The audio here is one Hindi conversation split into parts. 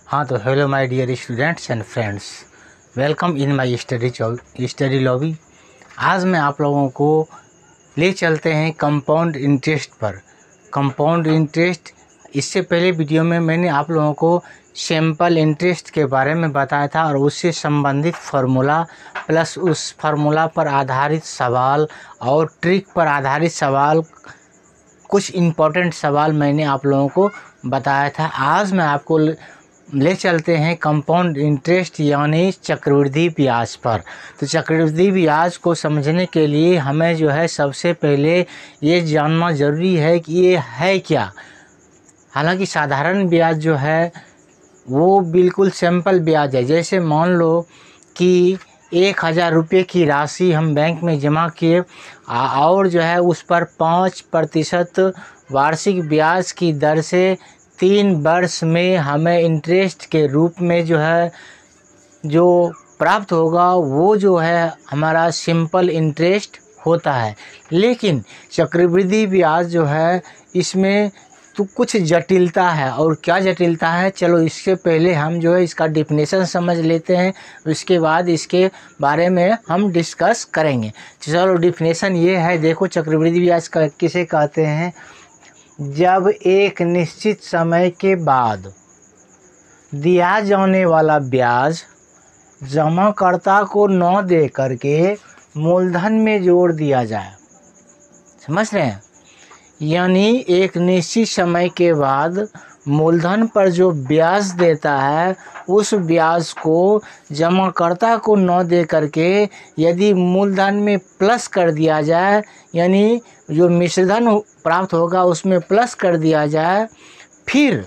हाँ तो hello my dear students and friends, welcome in my study lobby. आज मैं आप लोगों को ले चलते हैं कंपाउंड इंटरेस्ट पर। कंपाउंड इंटरेस्ट, इससे पहले वीडियो में मैंने आप लोगों को सिंपल इंटरेस्ट के बारे में बताया था और उससे संबंधित फार्मूला प्लस उस फार्मूला पर आधारित सवाल और ट्रिक पर आधारित सवाल, कुछ इम्पोर्टेंट सवाल मैंने आप लोगों को बताया था। आज मैं आपको ले चलते हैं कंपाउंड इंटरेस्ट यानी चक्रवृद्धि ब्याज पर। तो चक्रवृद्धि ब्याज को समझने के लिए हमें जो है सबसे पहले ये जानना ज़रूरी है कि ये है क्या। हालांकि साधारण ब्याज जो है वो बिल्कुल सिंपल ब्याज है। जैसे मान लो कि 1000 रुपये की राशि हम बैंक में जमा किए और जो है उस पर 5% वार्षिक ब्याज की दर से 3 वर्ष में हमें इंटरेस्ट के रूप में जो है जो प्राप्त होगा वो जो है हमारा सिंपल इंटरेस्ट होता है। लेकिन चक्रवृद्धि ब्याज जो है इसमें तो कुछ जटिलता है। और क्या जटिलता है, चलो इससे पहले हम जो है इसका डिफिनेशन समझ लेते हैं, उसके बाद इसके बारे में हम डिस्कस करेंगे। चलो डिफिनेशन ये है, देखो चक्रवृद्धि ब्याज किसे कहते हैं। जब एक निश्चित समय के बाद दिया जाने वाला ब्याज जमाकर्ता को न दे करके मूलधन में जोड़ दिया जाए। समझ रहे हैं? यानी एक निश्चित समय के बाद मूलधन पर जो ब्याज देता है उस ब्याज को जमाकर्ता को न दे करके यदि मूलधन में प्लस कर दिया जाए, यानी जो मिश्रधन प्राप्त होगा उसमें प्लस कर दिया जाए, फिर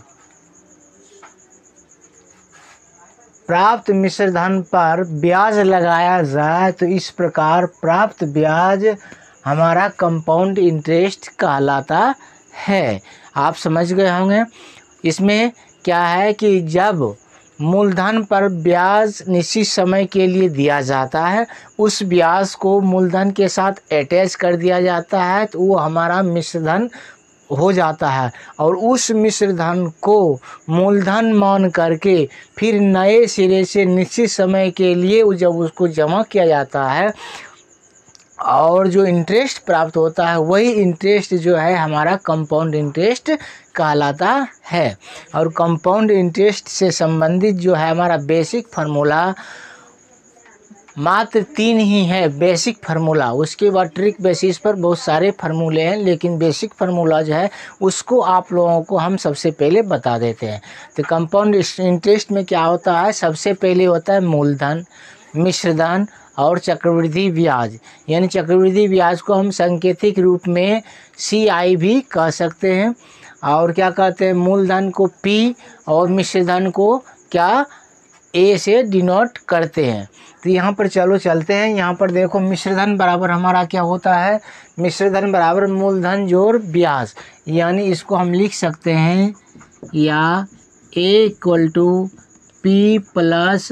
प्राप्त मिश्रधन पर ब्याज लगाया जाए, तो इस प्रकार प्राप्त ब्याज हमारा कंपाउंड इंटरेस्ट कहलाता है। आप समझ गए होंगे। इसमें क्या है कि जब मूलधन पर ब्याज निश्चित समय के लिए दिया जाता है, उस ब्याज को मूलधन के साथ अटैच कर दिया जाता है, तो वो हमारा मिश्रधन हो जाता है। और उस मिश्रधन को मूलधन मान करके फिर नए सिरे से निश्चित समय के लिए जब उसको जमा किया जाता है और जो इंटरेस्ट प्राप्त होता है वही इंटरेस्ट जो है हमारा कंपाउंड इंटरेस्ट कहलाता है। और कंपाउंड इंटरेस्ट से संबंधित जो है हमारा बेसिक फार्मूला मात्र 3 ही है। बेसिक फार्मूला, उसके बाद ट्रिक बेसिस पर बहुत सारे फार्मूले हैं, लेकिन बेसिक फार्मूला जो है उसको आप लोगों को हम सबसे पहले बता देते हैं। तो कंपाउंड इंटरेस्ट में क्या होता है, सबसे पहले होता है मूलधन, मिश्रधन और चक्रवृद्धि ब्याज। यानी चक्रवृद्धि ब्याज को हम सांकेतिक रूप में CI भी कह सकते हैं। और क्या कहते हैं, मूलधन को P और मिश्रधन को क्या A से डिनोट करते हैं। तो यहाँ पर चलो चलते हैं। यहाँ पर देखो मिश्रधन बराबर हमारा क्या होता है, मिश्रधन बराबर मूलधन जोड़ ब्याज। यानी इसको हम लिख सकते हैं या A = P +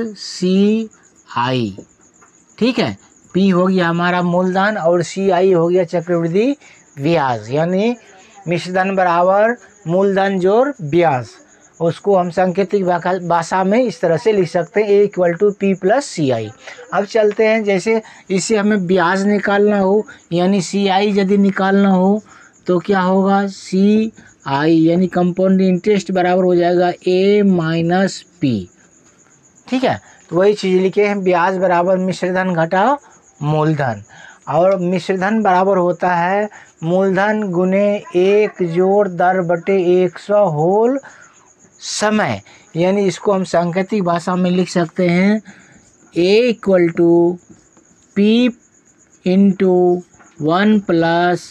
CI। ठीक है, P हो गया हमारा मूलधन और CI हो गया चक्रवृद्धि ब्याज। यानी मिश्रधन बराबर मूलधन जोड़ ब्याज, उसको हम सांकेतिक भाषा में इस तरह से लिख सकते हैं, A = P + CI। अब चलते हैं, जैसे इससे हमें ब्याज निकालना हो यानी CI यदि निकालना हो तो क्या होगा, CI यानी कंपाउंड इंटरेस्ट बराबर हो जाएगा A - P। ठीक है, तो वही चीज़ लिखे हैं, ब्याज बराबर मिश्रधन घटा मूलधन। और मिश्रधन बराबर होता है मूलधन गुने 1 जोड़ दर बटे 100 होल समय। यानी इसको हम सांकेतिक भाषा में लिख सकते हैं A = P × 1 +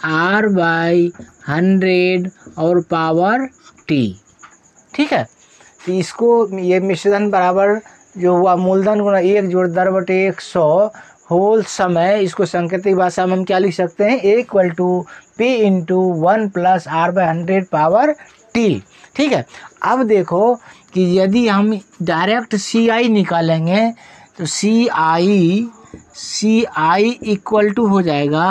R/100 और पावर T। ठीक है, तो इसको ये मिश्रधन बराबर जो हुआ मूलधन गुना 1 जोड़ दर बटे 100 होल समय, इसको सांकेतिक भाषा में हम क्या लिख सकते हैं, A = P × 1 + R/100 power T। ठीक है, अब देखो कि यदि हम डायरेक्ट CI निकालेंगे तो CI इक्वल टू हो जाएगा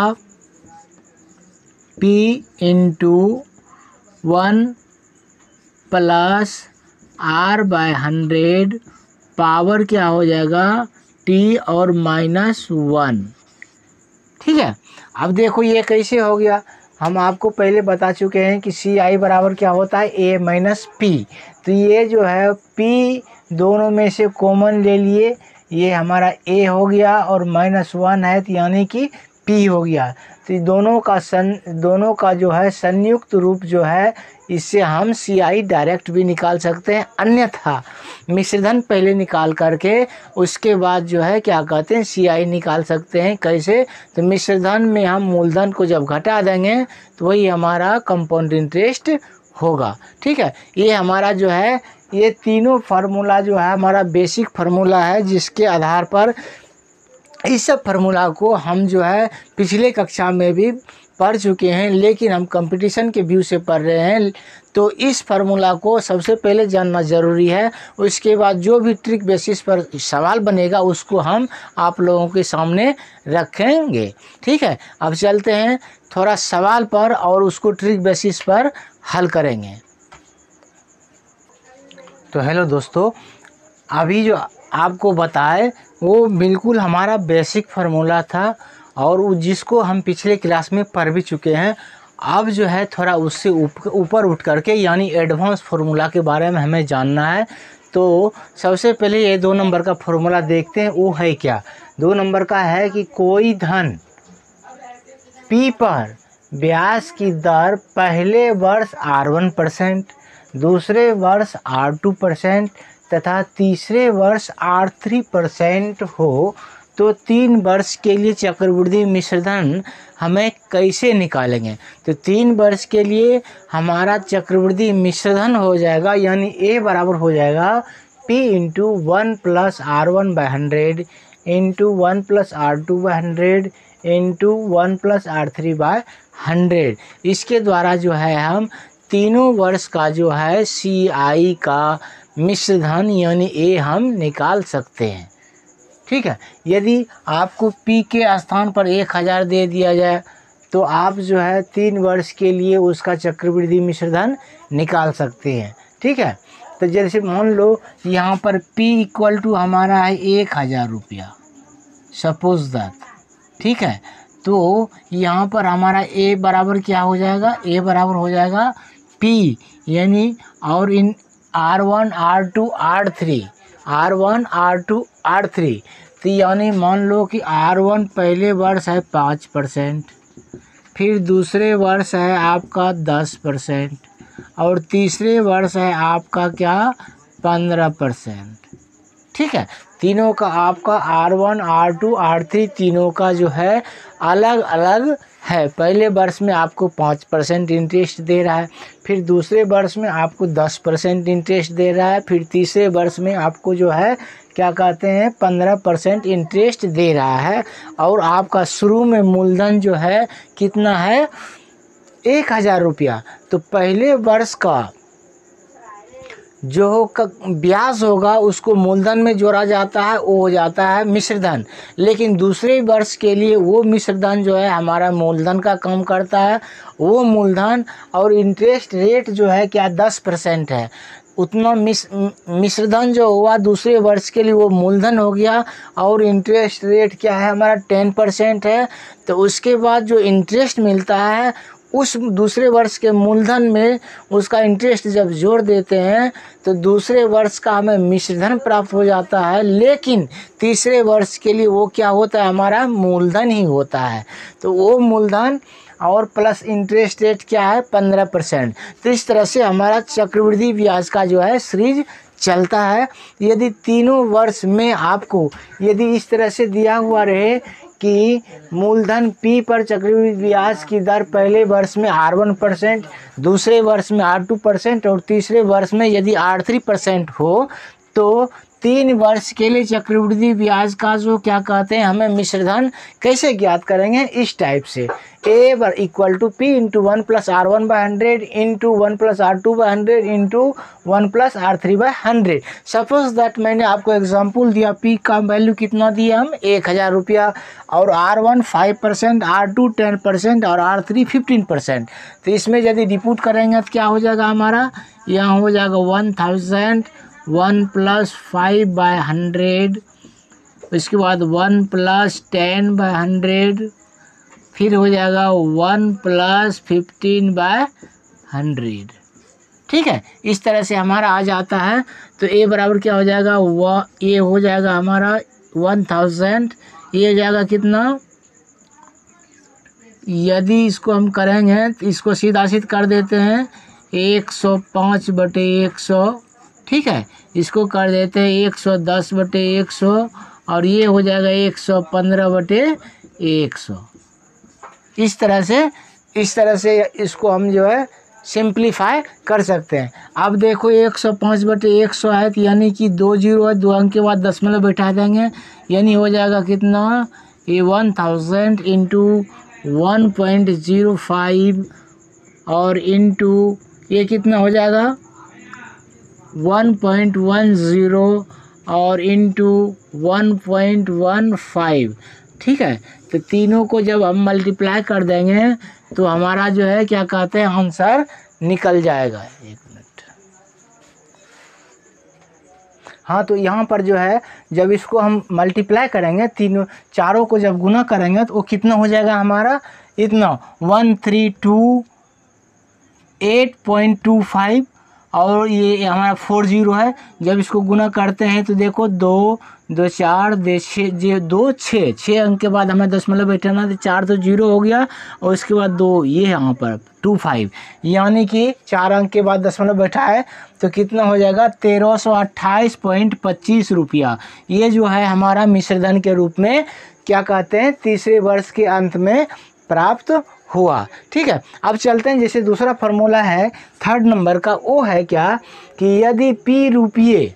P × 1 + R/100 पावर क्या हो जाएगा t और -1। ठीक है, अब देखो ये कैसे हो गया। हम आपको पहले बता चुके हैं कि CI बराबर क्या होता है A माइनस P। तो ये जो है P दोनों में से कॉमन ले लिए, ये हमारा A हो गया और -1 है तो यानी कि P हो गया। तो दोनों का जो है संयुक्त रूप जो है, इससे हम CI डायरेक्ट भी निकाल सकते हैं, अन्यथा मिश्रधन पहले निकाल करके उसके बाद जो है क्या कहते हैं CI निकाल सकते हैं। कैसे? तो मिश्रधन में हम मूलधन को जब घटा देंगे तो वही हमारा कंपाउंड इंटरेस्ट होगा। ठीक है, ये हमारा जो है ये तीनों फार्मूला जो है हमारा बेसिक फार्मूला है, जिसके आधार पर इस सब फार्मूला को हम जो है पिछले कक्षा में भी पढ़ चुके हैं, लेकिन हम कंपटीशन के व्यू से पढ़ रहे हैं। तो इस फार्मूला को सबसे पहले जानना ज़रूरी है, उसके बाद जो भी ट्रिक बेसिस पर सवाल बनेगा उसको हम आप लोगों के सामने रखेंगे। ठीक है, अब चलते हैं थोड़ा सवाल पर और उसको ट्रिक बेसिस पर हल करेंगे। तो हेलो दोस्तों, अभी जो आपको बताए वो बिल्कुल हमारा बेसिक फार्मूला था और जिसको हम पिछले क्लास में पढ़ भी चुके हैं। अब जो है थोड़ा उससे ऊपर उठ करके यानी एडवांस फार्मूला के बारे में हमें जानना है। तो सबसे पहले ये 2 नंबर का फार्मूला देखते हैं, वो है क्या। 2 नंबर का है कि कोई धन P पर ब्याज की दर पहले वर्ष R1%, दूसरे वर्ष R2% तथा तीसरे वर्ष R3% हो तो 3 वर्ष के लिए चक्रवृद्धि मिश्रधन हमें कैसे निकालेंगे। तो 3 वर्ष के लिए हमारा चक्रवृद्धि मिश्रधन हो जाएगा, यानी A बराबर हो जाएगा P into 1 + R1/100 into 1 + R2/100 into 1 + R3/100। इसके द्वारा जो है हम तीनों वर्ष का जो है CI का मिश्रधन यानी A हम निकाल सकते हैं। ठीक है, यदि आपको P के स्थान पर 1000 दे दिया जाए तो आप जो है 3 वर्ष के लिए उसका चक्रवृद्धि मिश्रधन निकाल सकते हैं। ठीक है, तो जैसे मान लो यहाँ पर P = हमारा है 1000 रुपया, सपोज दैट। ठीक है, तो यहाँ पर हमारा A बराबर क्या हो जाएगा, A बराबर हो जाएगा P यानी और इन R1 R2 R3 तो यानी मान लो कि R1 पहले वर्ष है 5%, फिर दूसरे वर्ष है आपका 10% और तीसरे वर्ष है आपका क्या 15%। ठीक है, तीनों का आपका R1 R2 R3 तीनों का जो है अलग अलग है। पहले वर्ष में आपको 5% इंटरेस्ट दे रहा है, फिर दूसरे वर्ष में आपको 10% इंटरेस्ट दे रहा है, फिर तीसरे वर्ष में आपको जो है क्या कहते हैं 15% इंटरेस्ट दे रहा है। और आपका शुरू में मूलधन जो है कितना है 1000 रुपया। तो पहले वर्ष का जो ब्याज होगा उसको मूलधन में जोड़ा जाता है, वो हो जाता है मिश्रधन। लेकिन दूसरे वर्ष के लिए वो मिश्रधन जो है हमारा मूलधन का काम करता है, वो मूलधन और इंटरेस्ट रेट जो है क्या 10% है। उतना मिश्रधन जो हुआ दूसरे वर्ष के लिए वो मूलधन हो गया और इंटरेस्ट रेट क्या है हमारा 10% है। तो उसके बाद जो इंटरेस्ट मिलता है उस दूसरे वर्ष के मूलधन में उसका इंटरेस्ट जब जोड़ देते हैं तो दूसरे वर्ष का हमें मिश्रधन प्राप्त हो जाता है, लेकिन तीसरे वर्ष के लिए वो क्या होता है हमारा मूलधन ही होता है। तो वो मूलधन और प्लस इंटरेस्ट रेट क्या है 15%। तो इस तरह से हमारा चक्रवृद्धि ब्याज का जो है सीरीज चलता है। यदि तीनों वर्ष में आपको यदि इस तरह से दिया हुआ रहे कि मूलधन P पर चक्रवृद्धि ब्याज की दर पहले वर्ष में R1%, दूसरे वर्ष में R2% और तीसरे वर्ष में यदि R3% हो तो 3 वर्ष के लिए चक्रवृद्धि ब्याज का जो क्या कहते हैं हमें मिश्रधन कैसे ज्ञात करेंगे, इस टाइप से A equal to P into 1 plus R1/100 into 1 plus R2/100 into 1 plus R3/100। Suppose that मैंने आपको एग्जांपल दिया, पी का वैल्यू कितना दिया हम 1000 रुपया, और R1 5%, R2 10% और R3 15%। तो इसमें यदि डिपुट करेंगे तो क्या हो जाएगा हमारा, यहाँ हो जाएगा 1000 1 प्लस 5/100, उसके बाद 1 प्लस 10/100, फिर हो जाएगा 1 प्लस 15/100। ठीक है, इस तरह से हमारा आ जाता है। तो ए बराबर क्या हो जाएगा, ये हो जाएगा हमारा 1000, ये हो जाएगा कितना, यदि इसको हम करेंगे तो इसको सीधा सीध कर देते हैं 105/100। ठीक है, इसको कर देते हैं 110/100 और ये हो जाएगा 115/100। इस तरह से इसको हम जो है सिंप्लीफाई कर सकते हैं। अब देखो 105/100 है, तो यानी कि 2 जीरो है, 2 अंक के बाद दशमलव बैठा देंगे, यानी हो जाएगा कितना, ये 1000 इंटू 1.05 और इंटू ये कितना हो जाएगा 1.10 और इंटू 1.15। ठीक है, तो तीनों को जब हम मल्टीप्लाई कर देंगे तो हमारा जो है क्या कहते हैं आंसर निकल जाएगा। 1 मिनट, हाँ, तो यहाँ पर जो है जब इसको हम मल्टीप्लाई करेंगे, तीनों चारों को जब गुना करेंगे तो वो कितना हो जाएगा हमारा, इतना 1328.25 और ये हमारा 40 है। जब इसको गुना करते हैं तो देखो 2 2 4 2 6 अंक के बाद हमें दशमलव बैठाना, तो 4 तो 0 हो गया और उसके बाद 2 ये यहाँ पर 25, यानी कि 4 अंक के बाद दशमलव बैठा है तो कितना हो जाएगा 1328.25 रुपया। ये जो है हमारा मिश्रधन के रूप में क्या कहते हैं तीसरे वर्ष के अंत में प्राप्त हुआ। ठीक है, अब चलते हैं, जैसे दूसरा फार्मूला है 3rd नंबर का, वो है क्या कि यदि P रुपये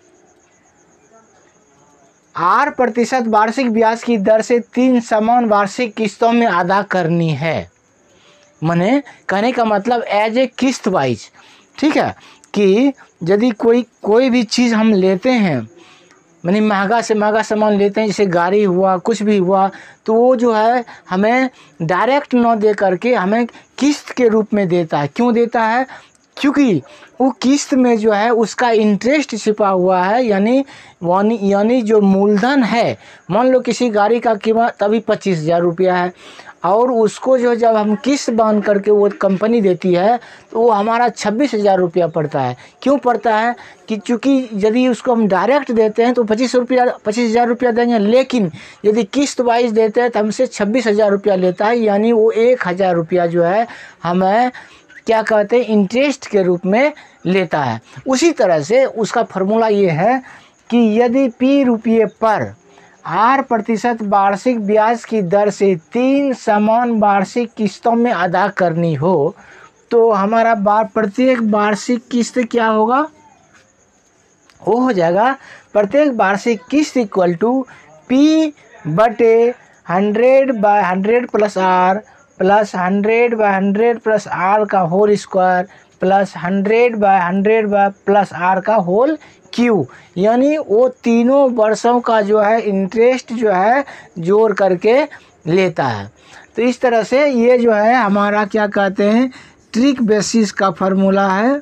R% वार्षिक ब्याज की दर से 3 समान वार्षिक किस्तों में अदा करनी है, माने कहने का मतलब एज ए किस्त वाइज। ठीक है, कि यदि कोई भी चीज़ हम लेते हैं, माने महंगा से महंगा सामान लेते हैं, जैसे गाड़ी हुआ, कुछ भी हुआ, तो वो जो है हमें डायरेक्ट न दे करके हमें किस्त के रूप में देता है। क्यों देता है, क्योंकि वो किस्त में जो है उसका इंटरेस्ट छिपा हुआ है, यानी जो मूलधन है, मान लो किसी गाड़ी का कीमत अभी 25,000 रुपया है और उसको जो जब हम किस्त बांध करके वो कंपनी देती है तो वो हमारा 26,000 रुपया पड़ता है। क्यों पड़ता है कि चूँकि यदि उसको हम डायरेक्ट देते हैं तो 25,000 रुपया देंगे, लेकिन यदि किस्त वाइज देते हैं तो हमसे 26,000 रुपया लेता है, यानी वो 1,000 रुपया जो है हमें क्या कहते हैं इंटरेस्ट के रूप में लेता है। उसी तरह से उसका फार्मूला ये है कि यदि P रुपये पर R% वार्षिक ब्याज की दर से 3 समान वार्षिक किस्तों में अदा करनी हो, तो हमारा प्रत्येक वार्षिक किस्त क्या होगा, वो हो जाएगा प्रत्येक वार्षिक किस्त equal to P/100/100 plus R plus 100/100 plus R का whole square plus 100/100 plus R का होल क्यू, यानी वो तीनों वर्षों का जो है इंटरेस्ट जो है जोड़ करके लेता है। तो इस तरह से ये जो है हमारा क्या कहते हैं ट्रिक बेसिस का फार्मूला है,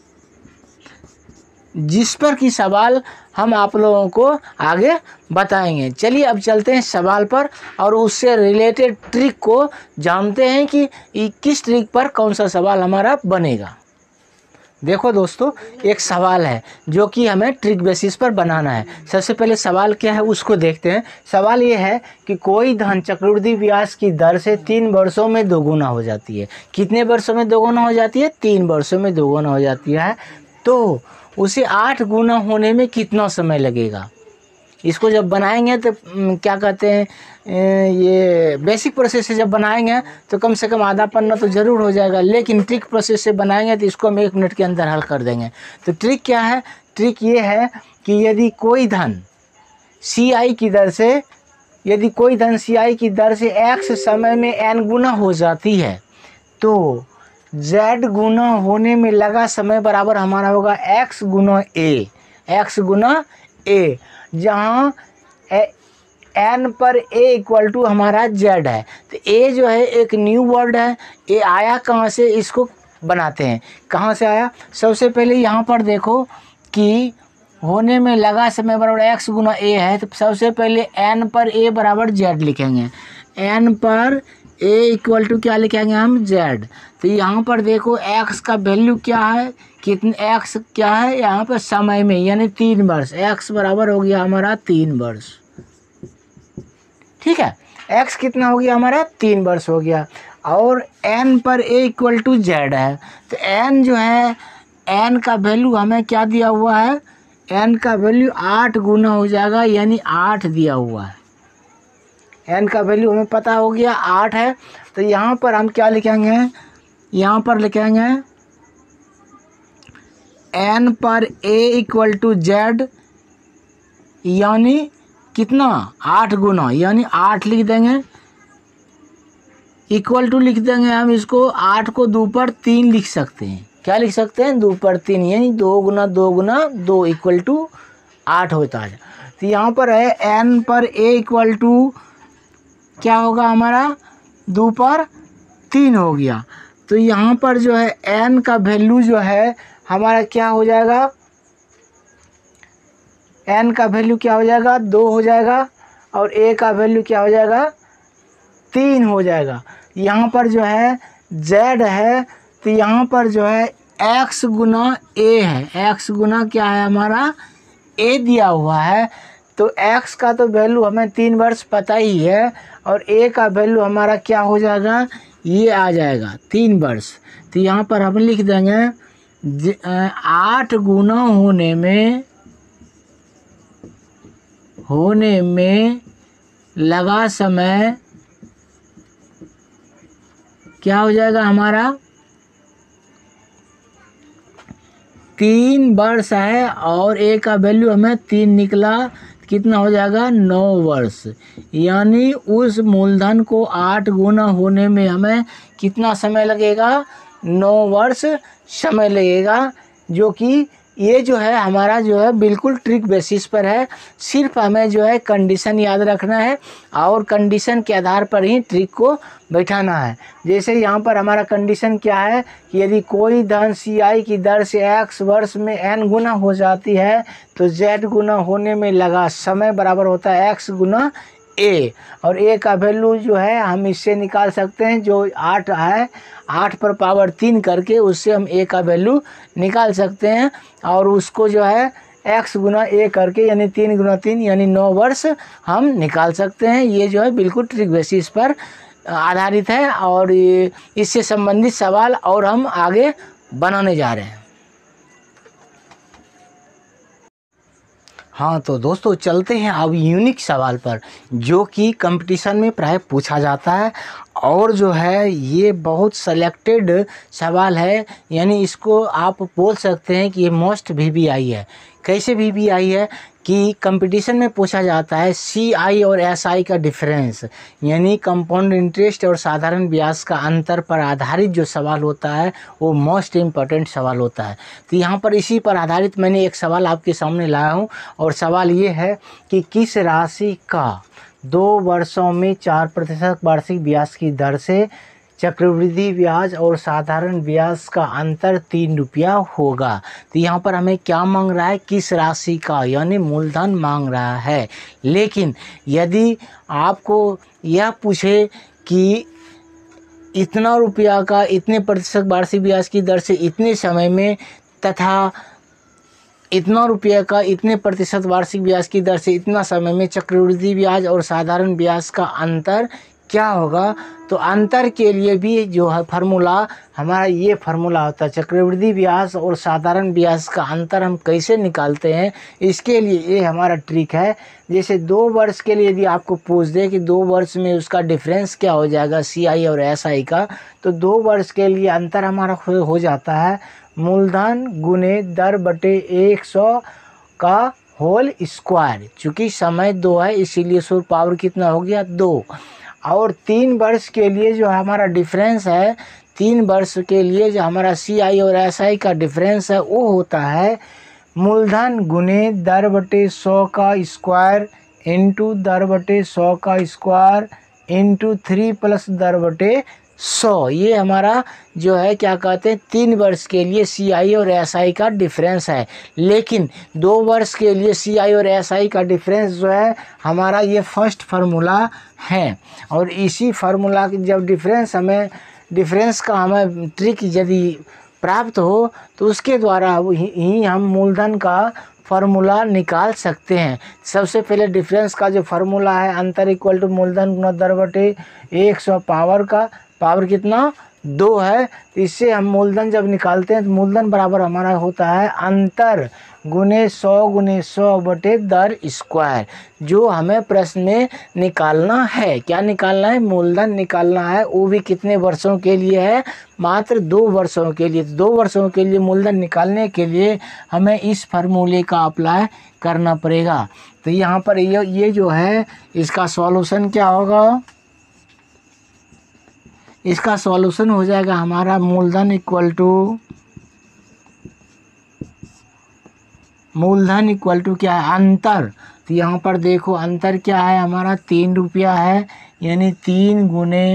जिस पर कि सवाल हम आप लोगों को आगे बताएंगे। चलिए अब चलते हैं सवाल पर और उससे रिलेटेड ट्रिक को जानते हैं कि किस ट्रिक पर कौन सा सवाल हमारा बनेगा। देखो दोस्तों, एक सवाल है जो कि हमें ट्रिक बेसिस पर बनाना है। सबसे पहले सवाल क्या है उसको देखते हैं। सवाल ये है कि कोई धन चक्रवृद्धि ब्याज की दर से 3 वर्षों में दोगुना हो जाती है। कितने वर्षों में दोगुना हो जाती है? 3 वर्षों में दोगुना हो जाती है। तो उसे 8 गुना होने में कितना समय लगेगा? इसको जब बनाएंगे तो क्या कहते हैं ये बेसिक प्रोसेस से जब बनाएंगे तो कम से कम आधा पन्ना तो ज़रूर हो जाएगा, लेकिन ट्रिक प्रोसेस से बनाएंगे तो इसको हम 1 मिनट के अंदर हल कर देंगे। तो ट्रिक क्या है ट्रिक ये है कि यदि कोई धन CI की दर से x समय में n गुना हो जाती है तो z गुना होने में लगा समय बराबर हमारा होगा x गुना a, जहाँ n पर a इक्वल टू हमारा z है। तो a जो है एक न्यू वर्ड है। a आया कहाँ से, इसको बनाते हैं। कहाँ से आया, सबसे पहले यहाँ पर देखो कि होने में लगा समय बराबर x गुना a है, तो सबसे पहले n पर a बराबर z लिखेंगे। n पर a इक्वल टू क्या लिखेंगे हम, z। तो यहाँ पर देखो x का वैल्यू क्या है, कितने x क्या है यहाँ पर समय में, यानी 3 वर्ष। x बराबर हो गया हमारा 3 वर्ष। ठीक है, x कितना हो गया हमारा, 3 वर्ष हो गया। और n पर a इक्वल टू z है, तो n जो है, n का वैल्यू हमें क्या दिया हुआ है, n का वैल्यू 8 गुना हो जाएगा, यानी 8 दिया हुआ है। n का वैल्यू हमें पता हो गया 8 है। तो यहाँ पर हम क्या लिखेंगे, यहाँ पर लिखेंगे n पर a इक्वल टू z, यानी कितना, 8 गुना, यानी 8 लिख देंगे। इक्वल टू लिख देंगे हम इसको, 8 को 2 पर 3 लिख सकते हैं। क्या लिख सकते हैं, 2 पर 3, यानी 2 गुना 2 गुना 2 इक्वल टू 8 होता है। तो यहाँ पर है n पर a इक्वल टू क्या होगा हमारा, 2 पर 3 हो गया। तो यहाँ पर जो है n का वैल्यू जो है हमारा क्या हो जाएगा, n का वैल्यू क्या हो जाएगा, 2 हो जाएगा, और a का वैल्यू क्या हो जाएगा, 3 हो जाएगा। यहाँ पर जो है z है, तो यहाँ पर जो है x गुना a है। x गुना क्या है हमारा, a दिया हुआ है। तो x का तो वैल्यू हमें 3 वर्ष पता ही है, और a का वैल्यू हमारा क्या हो जाएगा, ये आ जाएगा 3 वर्ष। तो यहाँ पर हम लिख देंगे 8 गुना होने में लगा समय क्या हो जाएगा हमारा, 3 वर्ष है, और a का वैल्यू हमें 3 निकला, कितना हो जाएगा, 9 वर्ष। यानी उस मूलधन को 8 गुना होने में हमें कितना समय लगेगा, 9 वर्ष समय लगेगा। जो कि ये जो है हमारा जो है बिल्कुल ट्रिक बेसिस पर है। सिर्फ हमें जो है कंडीशन याद रखना है, और कंडीशन के आधार पर ही ट्रिक को बैठाना है। जैसे यहाँ पर हमारा कंडीशन क्या है कि यदि कोई धन CI की दर से x वर्ष में n गुना हो जाती है तो z गुना होने में लगा समय बराबर होता है x गुना a, और a का वैल्यू जो है हम इससे निकाल सकते हैं, जो 8 है, 8 पर पावर 3 करके उससे हम a का वैल्यू निकाल सकते हैं, और उसको जो है x गुना a करके, यानी 3 गुना 3 यानी 9 वर्ष हम निकाल सकते हैं। ये जो है बिल्कुल ट्रिक बेसिस पर आधारित है, और ये इससे संबंधित सवाल और हम आगे बनाने जा रहे हैं। हाँ तो दोस्तों चलते हैं अब यूनिक सवाल पर, जो कि कंपटीशन में प्राय पूछा जाता है, और जो है ये बहुत सेलेक्टेड सवाल है, यानी इसको आप बोल सकते हैं कि ये मोस्ट VBI है। कैसे VBI है कि कंपटीशन में पूछा जाता है CI और SI का डिफरेंस, यानी कंपाउंड इंटरेस्ट और साधारण ब्याज का अंतर पर आधारित जो सवाल होता है वो मोस्ट इम्पॉर्टेंट सवाल होता है। तो यहाँ पर इसी पर आधारित मैंने एक सवाल आपके सामने लाया हूँ, और सवाल ये है कि किस राशि का 2 वर्षों में 4% वार्षिक ब्याज की दर से चक्रवृद्धि ब्याज और साधारण ब्याज का अंतर 3 रुपया होगा। तो यहाँ पर हमें क्या मांग रहा है, किस राशि का, यानी मूलधन मांग रहा है। लेकिन यदि आपको यह पूछे कि इतना रुपया का इतने प्रतिशत वार्षिक ब्याज की दर से इतने समय में, तथा इतना रुपये का इतने प्रतिशत वार्षिक ब्याज की दर से इतना समय में चक्रवृद्धि ब्याज और साधारण ब्याज का अंतर क्या होगा, तो अंतर के लिए भी जो है फार्मूला हमारा ये फार्मूला होता है। चक्रवृद्धि ब्याज और साधारण ब्याज का अंतर हम कैसे निकालते हैं, इसके लिए ये हमारा ट्रिक है। जैसे 2 वर्ष के लिए यदि आपको पूछ दे कि 2 वर्ष में उसका डिफरेंस क्या हो जाएगा CI और SI का, तो 2 वर्ष के लिए अंतर हमारा हो जाता है मूलधन गुने दर बटे 100 का होल स्क्वायर। चूँकि समय 2 है इसीलिए शुद्ध पावर कितना हो गया 2। और 3 वर्ष के लिए जो हमारा डिफरेंस है, 3 वर्ष के लिए जो हमारा CI और SI का डिफरेंस है वो होता है मूलधन गुने दर बटे 100 का स्क्वायर इंटू दर बटे 100 का स्क्वायर इंटू 3 प्लस दर बटे 100। ये हमारा जो है क्या कहते हैं 3 वर्ष के लिए CI और SI का डिफरेंस है। लेकिन 2 वर्ष के लिए CI और SI का डिफरेंस जो है हमारा ये फर्स्ट फार्मूला है। और इसी फार्मूला की जब डिफरेंस का हमें ट्रिक यदि प्राप्त हो तो उसके द्वारा ही हम मूलधन का फार्मूला निकाल सकते हैं। सबसे पहले डिफरेंस का जो फार्मूला है अंतर इक्वल टू मूलधन गुना दर बटे 100 पावर कितना 2 है। तो इससे हम मूलधन जब निकालते हैं तो मूलधन बराबर हमारा होता है अंतर गुने 100 बटे दर स्क्वायर। जो हमें प्रश्न में निकालना है, क्या निकालना है, मूलधन निकालना है। वो भी कितने वर्षों के लिए है, मात्र 2 वर्षों के लिए। 2 वर्षों के लिए मूलधन निकालने के लिए हमें इस फार्मूले का अप्लाई करना पड़ेगा। तो यहाँ पर ये जो है इसका सॉल्यूशन क्या होगा, इसका सॉल्यूशन हो जाएगा हमारा मूलधन इक्वल टू क्या है अंतर। तो यहाँ पर देखो अंतर क्या है हमारा 3 रुपया है, यानी 3 गुने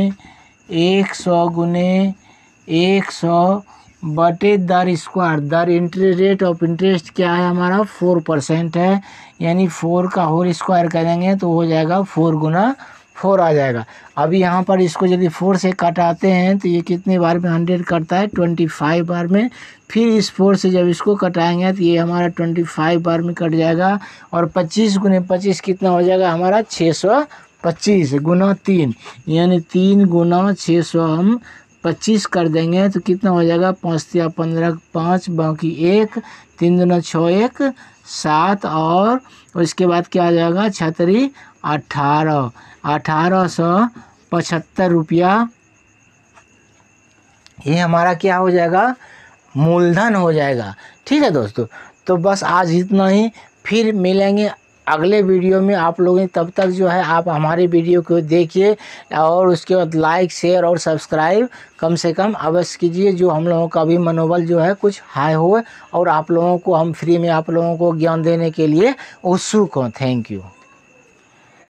100 बटे दर स्क्वायर। दर रेट ऑफ इंटरेस्ट क्या है हमारा 4% है, यानी 4 का होल स्क्वायर करेंगे तो हो जाएगा 4 गुना 4 आ जाएगा। अभी यहाँ पर इसको यदि 4 से कटाते हैं तो ये कितने बार में 100 कटता है 25 बार में। फिर इस 4 से जब इसको कटाएंगे तो ये हमारा 25 बार में कट जाएगा। और 25 गुने 25 कितना हो जाएगा हमारा 625 गुना 3, यानी 3 गुना 600 हम 25 कर देंगे तो कितना हो जाएगा 5 या 15 5 बाकी 1 3 दूना 6 1 7 और उसके बाद क्या आ जाएगा 6 1875 रुपया। ये हमारा क्या हो जाएगा मूलधन हो जाएगा। ठीक है दोस्तों, तो बस आज इतना ही, फिर मिलेंगे अगले वीडियो में आप लोगों। तब तक जो है आप हमारे वीडियो को देखिए और उसके बाद लाइक शेयर और सब्सक्राइब कम से कम अवश्य कीजिए, जो हम लोगों का भी मनोबल जो है कुछ हाई हो और आप लोगों को हम फ्री में आप लोगों को ज्ञान देने के लिए उत्सुक हों। Thank you.